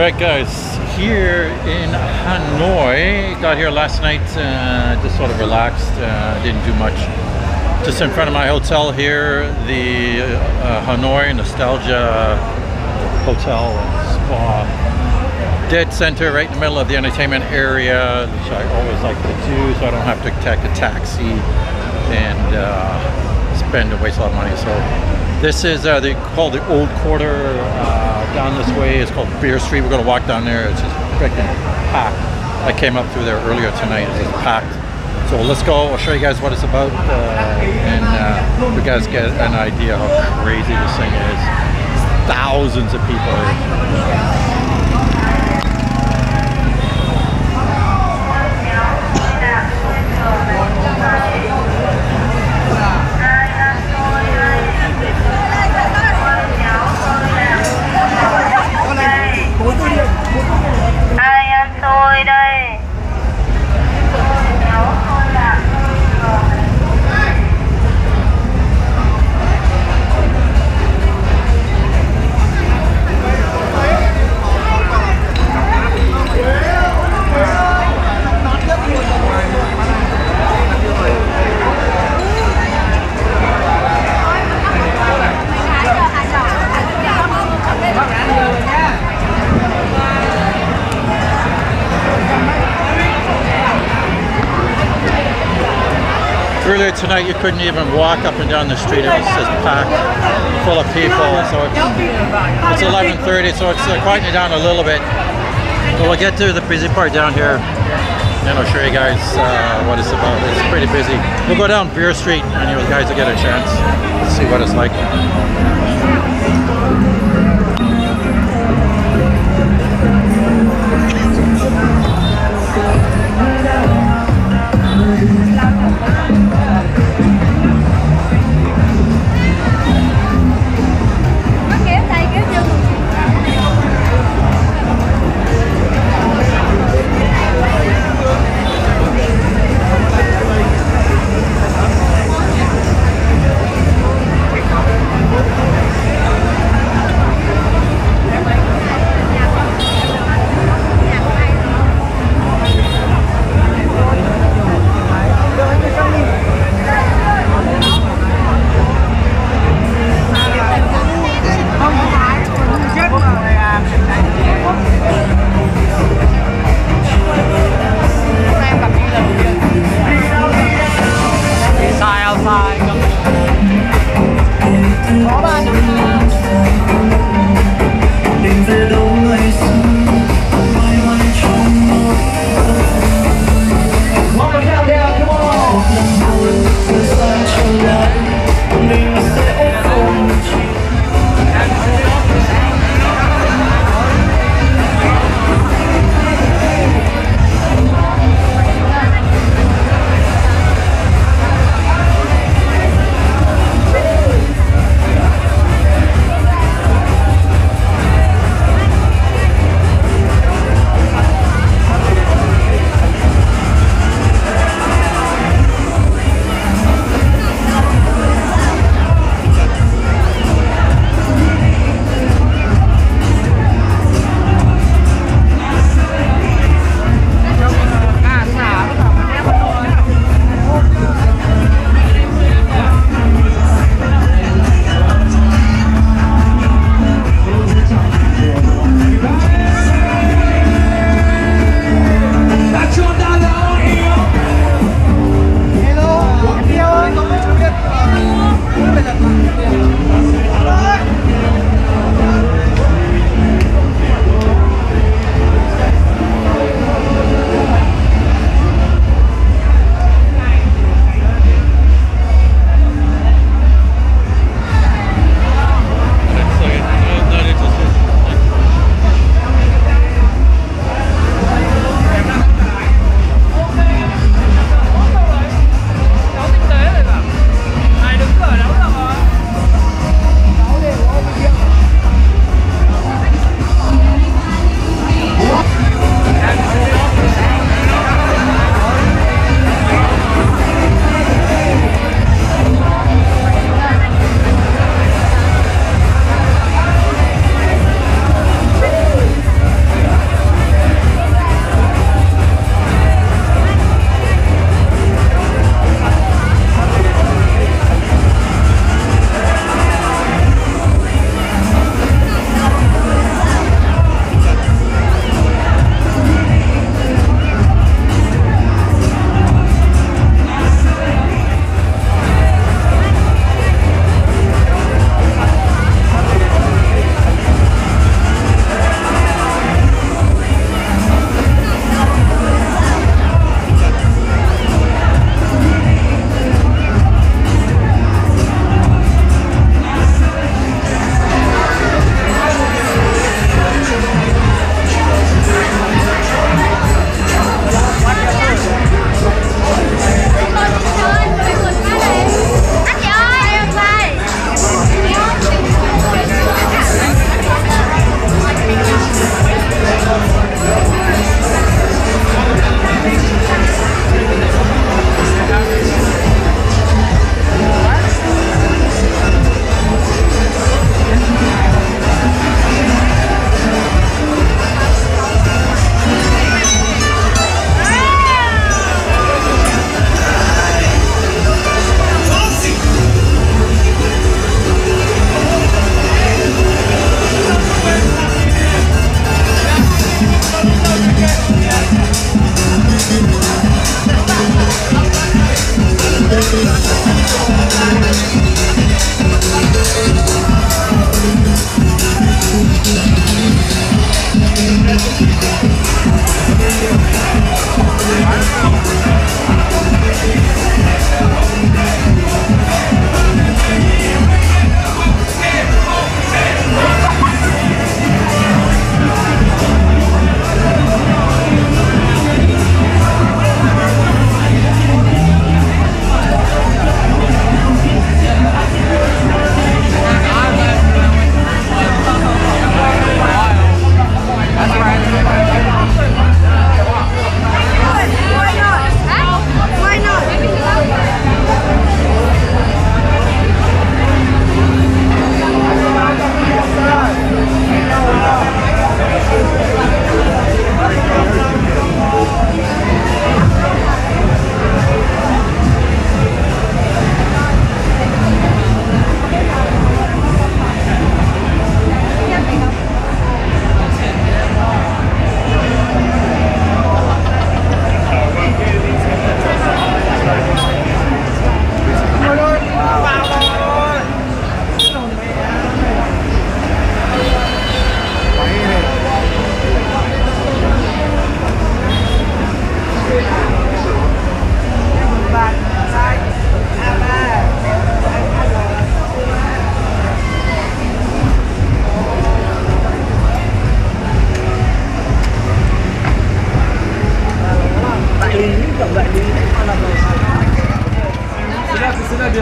Alright guys, here in Hanoi, got here last night, just sort of relaxed, didn't do much. Just in front of my hotel here, the Hanoi Nostalgia Hotel and Spa. Dead center, right in the middle of the entertainment area, which I always like to do, so I don't have to take a taxi and spend and waste a lot of money. So this is they call the Old Quarter. Down this way is called Beer Street. We're going to walk down there. It's just freaking packed. I came up through there earlier tonight. It's just packed. So let's go. I'll show you guys what it's about, and you guys get an idea how crazy this thing is. Thousands of people here. Earlier tonight, you couldn't even walk up and down the street. It was just packed, full of people. So it's 11:30, so it's quieting down a little bit. But we'll get to the busy part down here, and I'll show you guys what it's about. It's pretty busy. We'll go down Beer Street, and you guys will get a chance to see what it's like.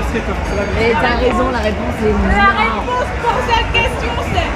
Mais t'as raison, la réponse est non. La réponse pour cette question, c'est...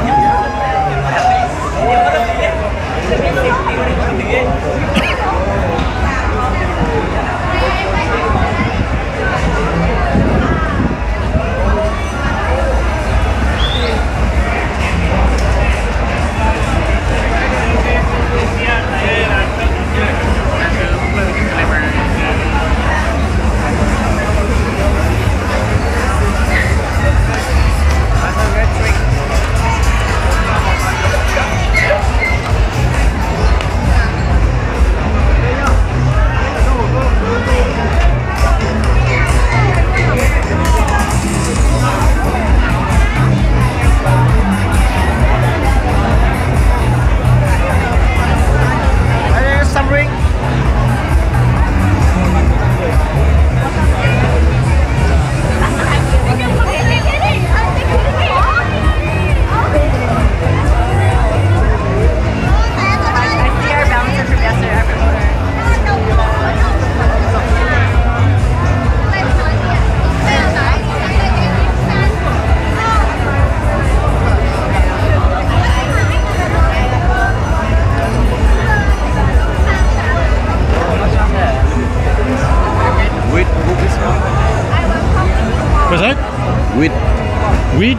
What's that? Weed. Weed?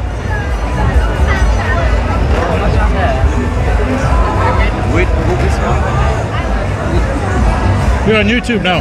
Weed. You're on YouTube now.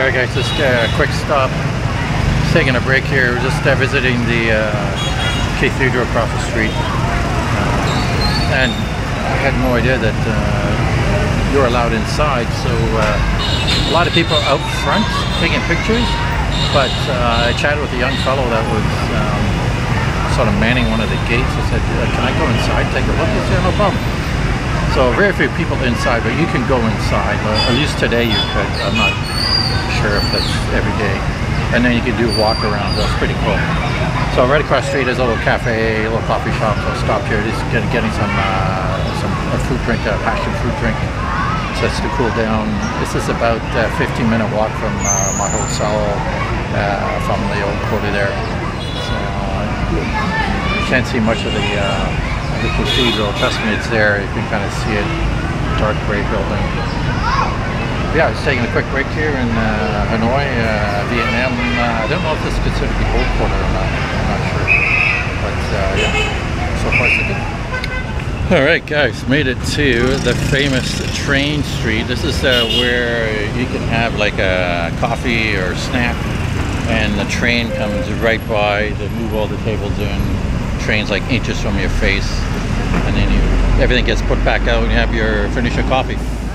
Alright guys, just a quick stop. Just taking a break here. We're just visiting the Cathedral across the street. And I had no idea that you're allowed inside, so a lot of people out front taking pictures, but I chatted with a young fellow that was sort of manning one of the gates. I said, can I go inside, take a look? He said, no problem. So very few people inside, but you can go inside, at least today you could. I'm not sure if that's every day. And then you can do a walk around. That's pretty cool. So right across the street is a little cafe, a little coffee shop. So I stopped here, just getting some fruit drink, a passion fruit drink, just to cool down. This is about a 15-minute walk from my hotel, from the old quarter there. So you can't see much of the cathedral. Trust me, it's there. You can kind of see it. Dark gray building. Yeah, just taking a quick break here in Hanoi, Vietnam. I don't know if this is considered the old quarter or not. I'm not sure. But yeah, so far so good. Alright guys, made it to the famous Trian Street. This is where you can have like a coffee or snack, and the train comes right by. They move all the tables in. Train's like inches from your face, and then everything gets put back out and you have finish your coffee.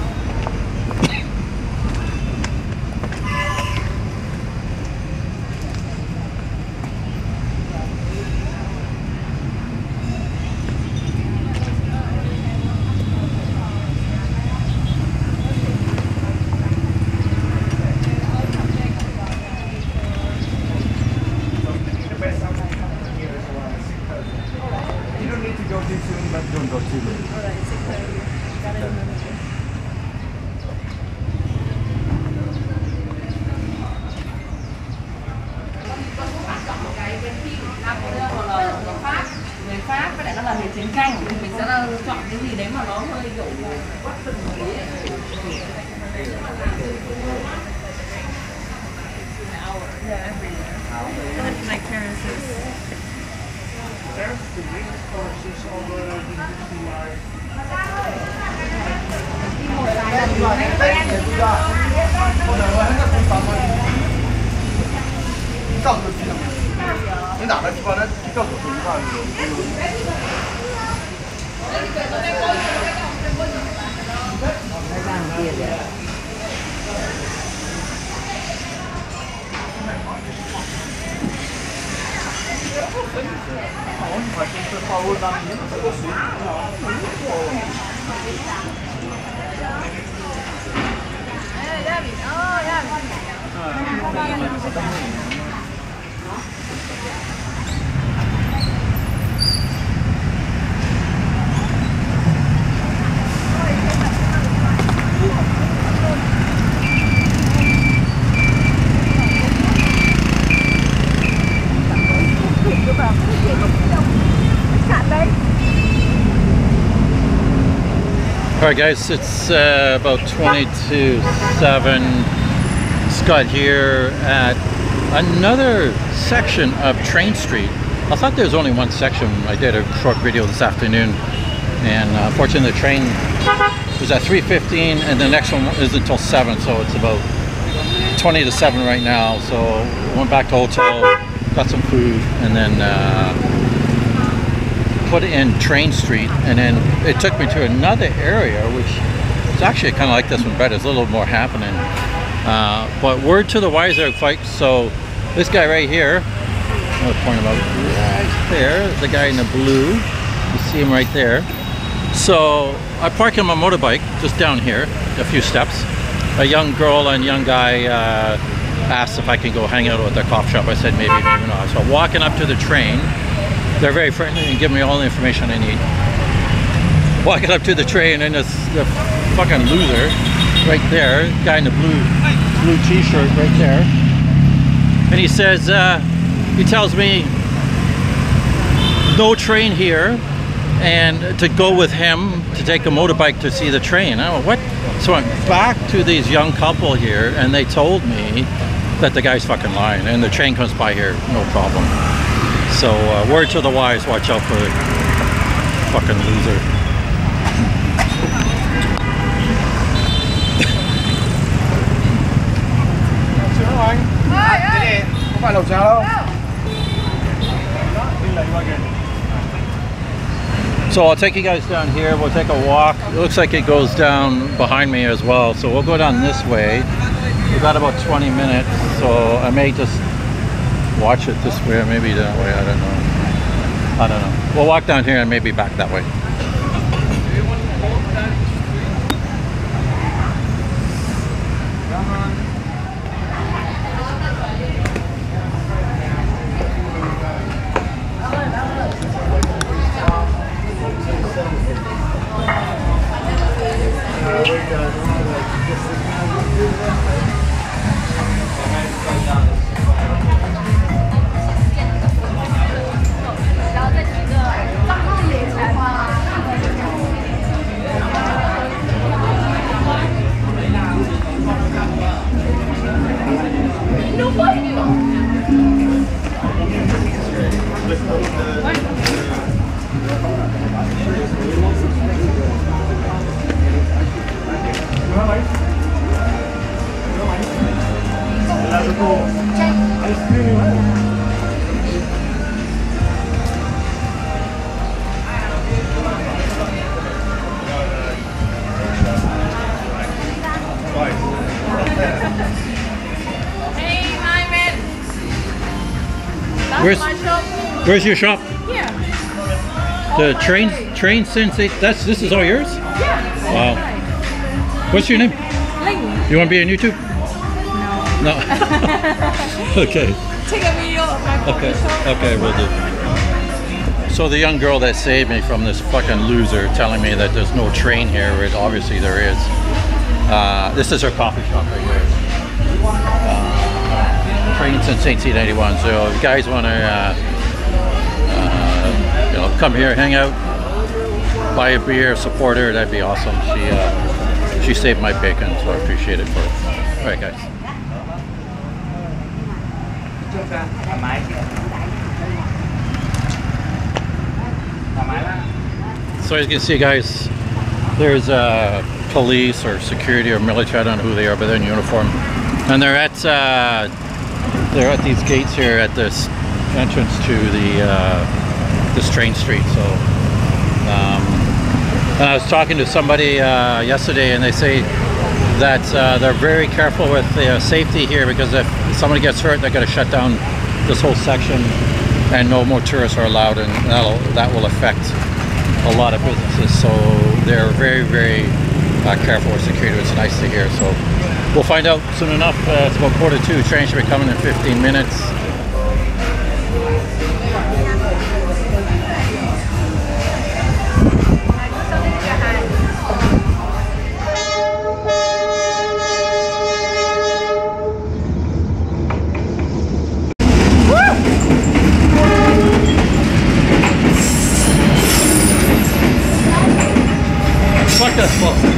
Don't go too late. Alright, 6:30. Got it in the middle. Người Pháp với lại nó là người chiến tranh, mình sẽ chọn cái gì đấy mà nó hơi kiểu quất từng tí ấy. Yeah, every year. Like terraces. Alright guys, it's about 20 to 7. Scott here at another section of Trian Street. I thought there was only one section. I did a short video this afternoon, and unfortunately the train was at 3:15 and the next one is until 7, so it's about 20 to 7 right now. So went back to hotel, got some food, and then put in Trian Street, and then it took me to another area which is actually kind of like this one better. There's a little more happening, but word to the wise there, folks. So this guy right here, I'm going to point him out right there, the guy in the blue, you see him right there. So I parked him on my motorbike just down here a few steps. A young girl and young guy asked if I can go hang out at their coffee shop. I said maybe, maybe not. So walking up to the train, they're very friendly and give me all the information I need. Walking up to the train, and the fucking loser right there, guy in the blue t-shirt right there, and he says, he tells me no train here, and to go with him to take a motorbike to see the train. I went, what? So I'm back to these young couple here, and they told me that the guy's fucking lying, and the train comes by here, no problem. So word to the wise, watch out for the fucking loser. lẩu cháo đâu? So I'll take you guys down here. We'll take a walk. It looks like it goes down behind me as well. So we'll go down this way. We've got about 20 minutes. So I may just watch it this way or maybe that way. I don't know. I don't know. We'll walk down here and maybe back that way. Where's your shop? Here. The train sensei. This is all yours? Yeah. Wow. What's your name? Ling. You want to be on YouTube? No. No. Okay. Take a video of my coffee shop. Okay, we'll do. So the young girl that saved me from this fucking loser telling me that there's no train here, where obviously there is. This is her coffee shop right here. Train since 1881. So if you guys want to come here, hang out, buy a beer, support her, that'd be awesome. She saved my bacon, so I appreciate it for it. All right, guys. So as you can see, guys, there's police or security or military, I don't know who they are, but they're in uniform, and they're at these gates here at this entrance to the this train street. So and I was talking to somebody yesterday, and they say that they're very careful with safety here, because if somebody gets hurt, they're going to shut down this whole section and no more tourists are allowed, and that will affect a lot of businesses. So they're very, very careful with security. It's nice to hear. So we'll find out soon enough. It's about 1:45. Train should be coming in 15 minutes. Fuck that fuck.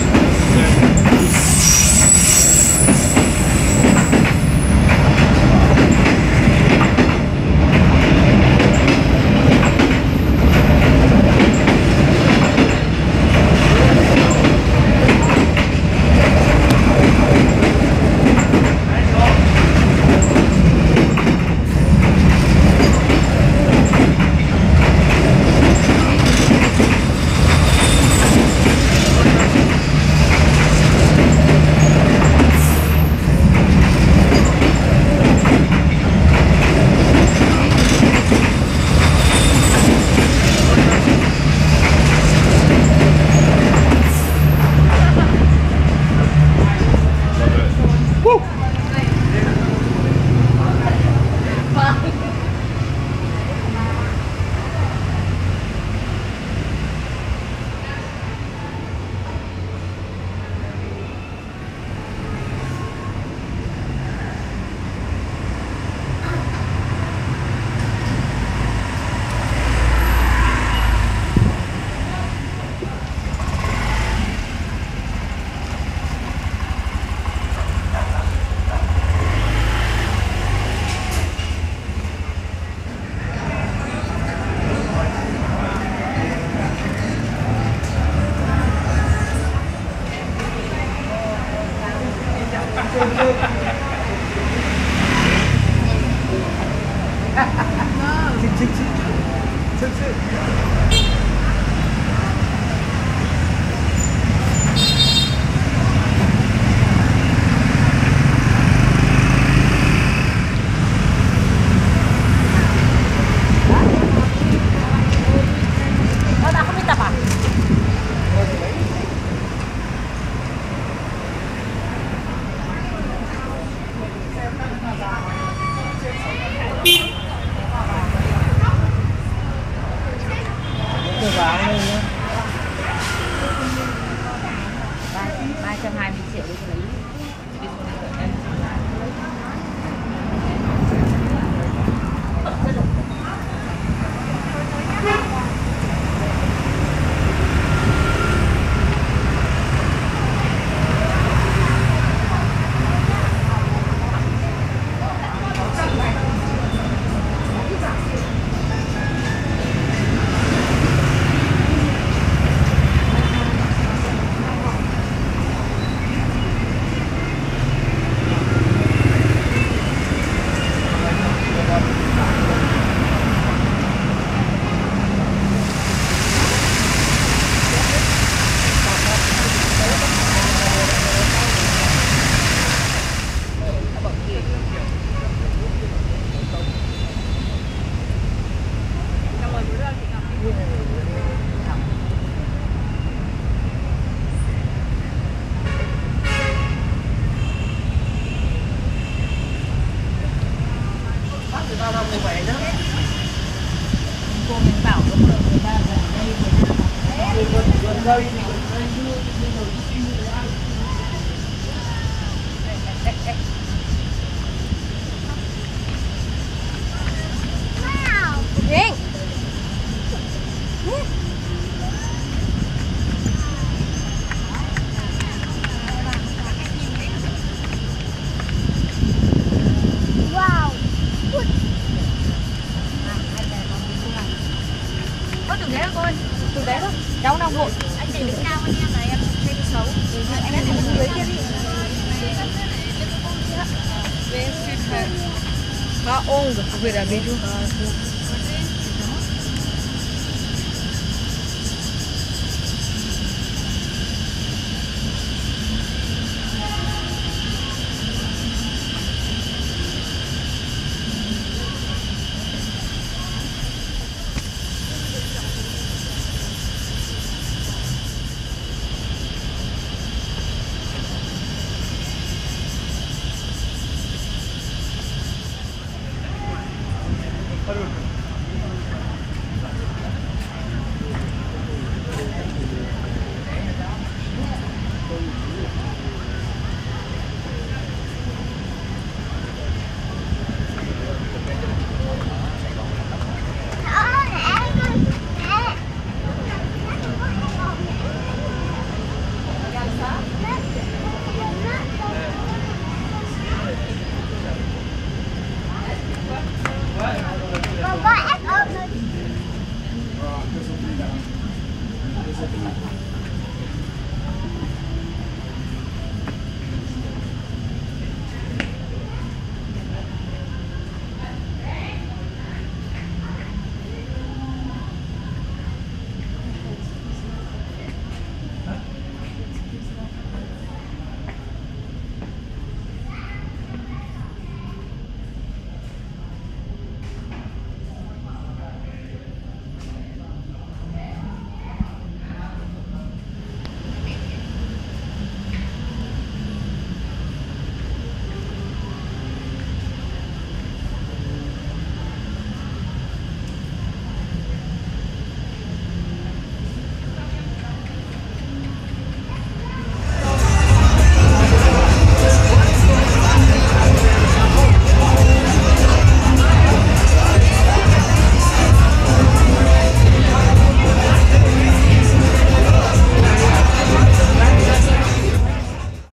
Bạn không đi tập à? vào đây nhá. 320 triệu đi lấy. Cô mình bảo lúc người ta gần đây gần đây Duyên. Wow. Có từ đấy đó cô ơi. Từ đấy thôi. Cháu đang vội. Anh để lên cao anh em này em xem xấu. Anh em thằng dưới kia đi. How old? Wait a minute.